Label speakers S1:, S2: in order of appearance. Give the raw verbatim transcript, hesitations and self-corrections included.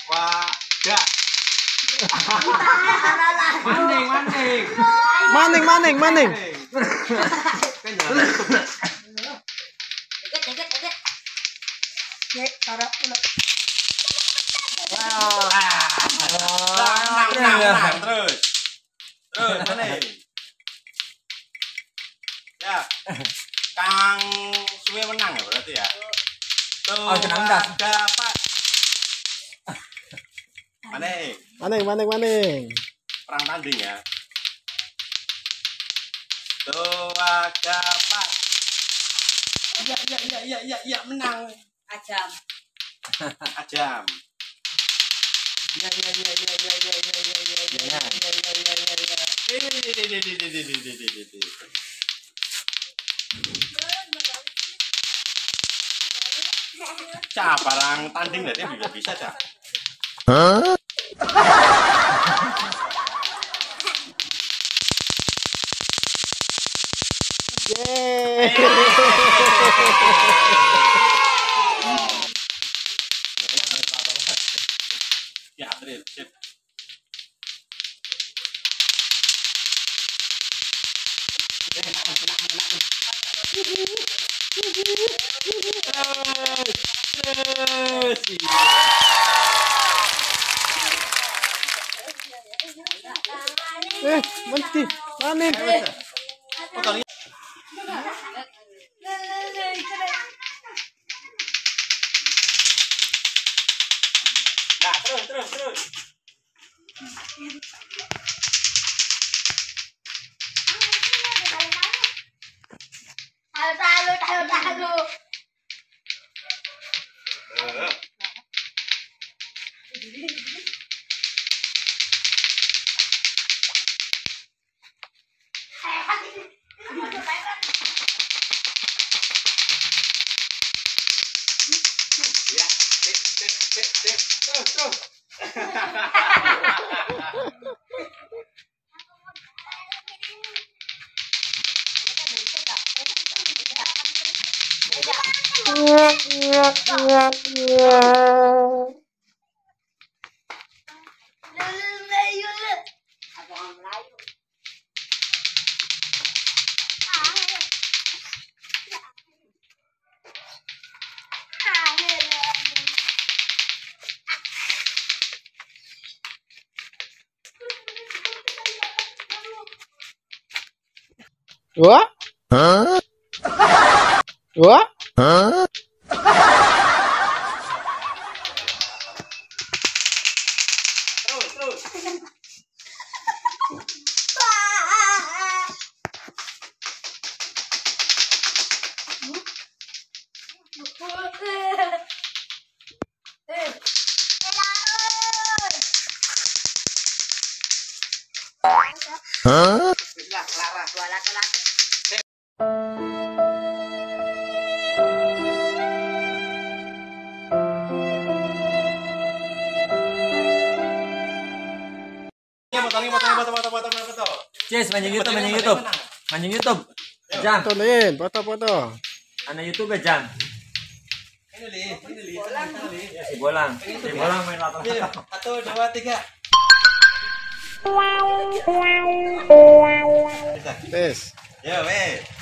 S1: Wadah.
S2: Maning, maning.
S3: Maning, maning, maning.
S4: Deket, deket, deket. Dek, taruh dulu.
S1: Wow. Menang, menang, menang. Terus. Terus, maning. Ya. Kang Suwe menang ya berarti ya. Tuh, dapat. Maning.
S3: Maning, maning, maning.
S1: Perang tanding ya. Tuh, dapat. Iya, iya, iya, iya, iya, iya, menang.
S4: Ajam.
S1: Ajam. Iya, iya, iya, iya, iya, iya, iya, iya, iya, iya, iya, iya, iya, iya, iya, iya. Ini, ini, ini, ini, ini, ini, ini, ini, ini. Cah, barang tanding dari bisa bisa cah.
S3: Hah? Yeay.
S1: Ya, terus, sip.
S3: Eh, menti, maning.
S1: Nah, terus, terus, terus.
S4: Tahu, tahu, tahu, tahu.
S1: Eh. Ya, tik, tik, tik, tik. Terus, terus.
S3: Wah? Hah? Wah? Hah?
S1: Terus, terus.
S3: Hah?
S1: Bismillah, Clara.
S4: Wala, wala.
S1: Ya, potongin, potongin, potong, potong, potong, potong, potong.
S2: Cis, mancing YouTube, mancing YouTube. Mancing YouTube. Jam.
S3: Fotoin, foto-foto.
S2: Anak YouTube ya, Jam.
S1: Ini li, ini li, ini li.
S2: Si Bolang. Si Bolang main rata-rata.
S1: Satu, dua, tiga.
S3: Tes.
S1: Ya, weh.